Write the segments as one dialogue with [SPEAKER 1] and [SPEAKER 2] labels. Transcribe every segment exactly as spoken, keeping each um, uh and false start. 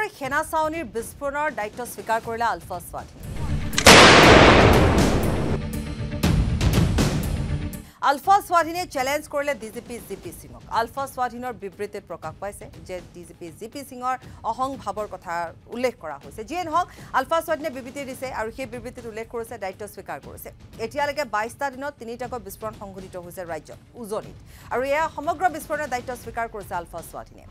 [SPEAKER 1] সেনা চাউনিৰ বিস্ফোৰণৰ দায়িত্ব স্বীকাৰ কৰিলে আলফা স্বাধীন আলফা স্বাধীনে চ্যালেঞ্জ কৰিলে ডিজিপি জিপি সিঙক আলফা স্বাধীনৰ বিবৃতিত প্ৰকাশ পাইছে যে ডিজিপি জিপি সিঙৰ অহং ভাৱৰ কথা উল্লেখ কৰা হৈছে যিয়ে নহওক আলফা স্বাধীনে বিবৃতি দিছে আৰু সেই বিবৃতিত উল্লেখ কৰিছে দায়িত্ব স্বীকাৰ কৰিছে এতিয়ালৈকে বাইশটা দিনত তিনিটাকৈ বিস্ফোৰণ সংঘটিত হৈছে ৰাজ্যত উজনিত আৰু এয়া সমগ্ৰ বিস্ফোৰণৰ দায়িত্ব স্বীকাৰ কৰিছে আলফা স্বাধীনে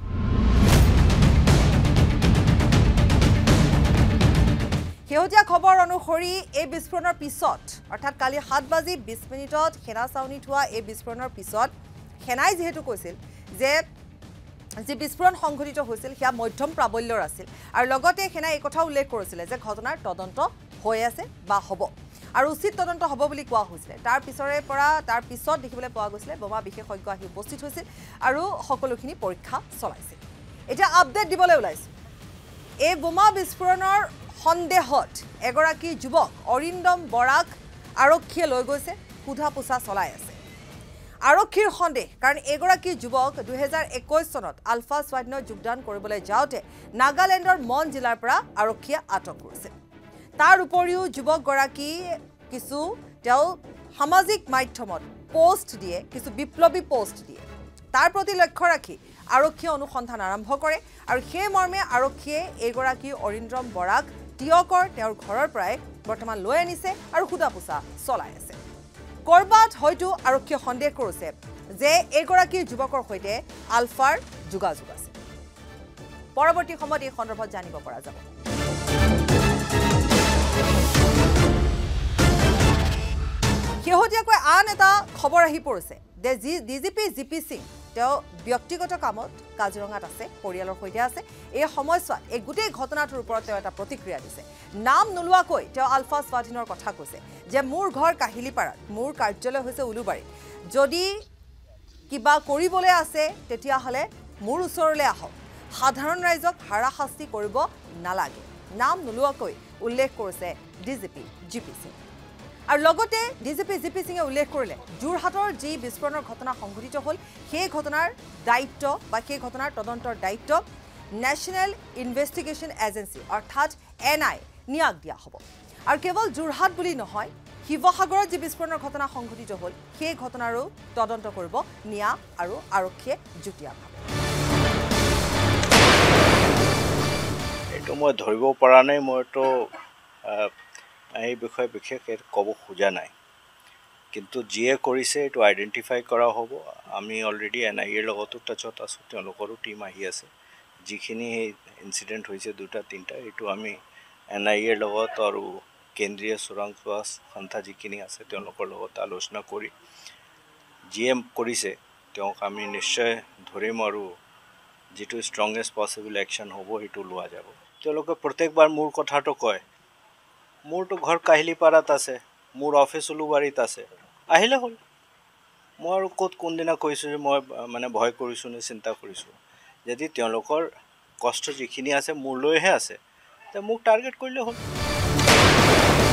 [SPEAKER 1] শেহতীয়া খবৰ অনুসৰি এই বিস্ফোৰণৰ পিছত অৰ্থাৎ কালি সাত বাজি বিশ মিনিটত সেনা চাউনিত হোৱা এই বিস্ফোৰণৰ পিছত সেনাই যেহেতু কৈছিল যে যে বিস্ফোৰণ সংঘটিত হৈছিল সেয়া মধ্যম প্ৰাবল্যৰ আছিল আৰু লগতে সেনাই এই কথা উল্লেখ কৰিছিল যে ঘটনাৰ তদন্ত হৈ আছে বা হ'ব আৰু উচিত তদন্ত হ'ব বুলি কোৱা হৈছিল তাৰ পিছৰে পৰা তাৰ পিছত দেখিবলৈ পোৱা গৈছিল বোমা বিশেষজ্ঞ আহি উপস্থিত হৈছিল আৰু সকলোখিনি পৰীক্ষা চলাইছিল এতিয়া আপডেট দিবলৈ ওলাইছে এই বোমা বিস্ফোৰণৰ সন্দেহত এগৰাকী যুৱক অৰিন্দম বৰাক আৰক্ষীয়ে লৈ গৈছে সোধা পোছা চলাই আছে আৰক্ষীৰ সন্দেহ কাৰণ এগৰাকী যুৱক দুই হাজাৰ একৈশ চনত আলফা স্বাধীনত যোগদান কৰিবলৈ যাওঁতে নাগালেণ্ডৰ মন জিলাৰ পৰা আৰক্ষীয়ে আটক কৰিছে তাৰ উপৰিও যুৱকগৰাকী কিছু তেওঁ সামাজিক মাধ্যমত পোষ্ট দিয়ে কিছু বিপ্লৱী পোষ্ট দিয়ে তাৰ প্ৰতি লক্ষ্য ৰাখি আৰক্ষীয়ে অনুসন্ধান আৰম্ভ কৰে আৰু সেই মৰ্মে আৰক্ষীয়ে এগৰাকী অৰিন্দম বৰাক টিয়কৰ তেওঁৰ ঘৰৰ পৰাই বৰ্তমান লৈ আনিছে আৰু সোধা পোছা চলাই আছে কৰবাত হয়তো আৰক্ষীয়ে সন্দেহ কৰিছে যে এগৰাকী যুৱকৰ সৈতে আলফাৰ যোগাযোগ আছে পৰৱৰ্তী সময়ত এই সন্দৰ্ভত জানিব পৰা যাব শেহতীয়াকৈ আন এটা খবৰ আহি পৰিছে যে ডিজিপি জিপি সিং তেওঁ ব্যক্তিগত কামত কাজিৰঙাত আছে পৰিয়ালৰ সৈতে আছে এই সময়ছোৱাত এই গোটেই ঘটনাটোৰ ওপৰত তেওঁ এটা প্ৰতিক্ৰিয়া দিছে নাম নোলোৱাকৈ তেওঁ আলফা স্বাধীনৰ কথা কৈছে যে মোৰ ঘৰ কাহিলিপাৰাত মোৰ কাৰ্যালয় হৈছে উলুবাৰীত যদি কিবা কৰিবলৈ আছে তেতিয়াহ'লে মোৰ ওচৰলৈ আহক সাধাৰণ ৰাইজক হাৰাশাস্তি কৰিব নালাগে নাম নোলোৱাকৈ উল্লেখ কৰিছে ডিজিপি জিপি সিং আৰু লগতে ডিজিপি জিপি সিঙে উল্লেখ কৰিলে যোৰহাটৰ যি বিস্ফোৰণৰ ঘটনা সংঘটিত হ'ল সেই ঘটনাৰ দায়িত্ব বা সেই ঘটনাৰ তদন্তৰ দায়িত্ব নেশ্যনেল ইনভেষ্টিগেশ্যন এজেন্সি অৰ্থাৎ এন আই নিয়াক দিয়া হ'ব আৰু কেৱল যোৰহাট বুলি নহয় শিৱসাগৰত যি বিস্ফোৰণৰ ঘটনা সংঘটিত হ'ল সেই ঘটনাৰো তদন্ত কৰিব নিয়া আৰু আৰক্ষীয়ে যুটীয়াভাৱে
[SPEAKER 2] এইটো মই ধৰিব পৰা নাই মইতো এই বিষয়ে বিশেষ ক'ব খোজা নাই কিন্তু যিয়ে কৰিছে এইটো আইডেণ্টিফাই কৰা হ'ব আমি অলৰেডি এন আই এৰ লগতো টাচত আছোঁ তেওঁলোকৰো টীম আহি আছে যিখিনি এই ইনচিডেণ্ট হৈছে দুটা তিনিটা এইটো আমি এন আই এৰ লগত আৰু কেন্দ্ৰীয় চোৰাং চোৱা সংস্থা যিখিনি আছে তেওঁলোকৰ লগত আলোচনা কৰি যিয়ে কৰিছে তেওঁক আমি নিশ্চয় ধৰিম আৰু যিটো ষ্ট্ৰংগেষ্ট পচিবল একশ্যন হ'ব সেইটো লোৱা যাব তেওঁলোকে প্ৰত্যেকবাৰ মোৰ কথাটো কয় মোৰতো ঘৰ কাহিলিপাৰাত আছে মোৰ অফিচ উলুবাৰীত আছে আহিলে হ'ল মই আৰু ক'ত কোনদিনা কৈছোঁ যে মই মানে ভয় কৰিছোঁ নে চিন্তা কৰিছোঁ যদি তেওঁলোকৰ কষ্ট যিখিনি আছে মোৰলৈহে আছে তে মোক টাৰ্গেট কৰিলে হ'ল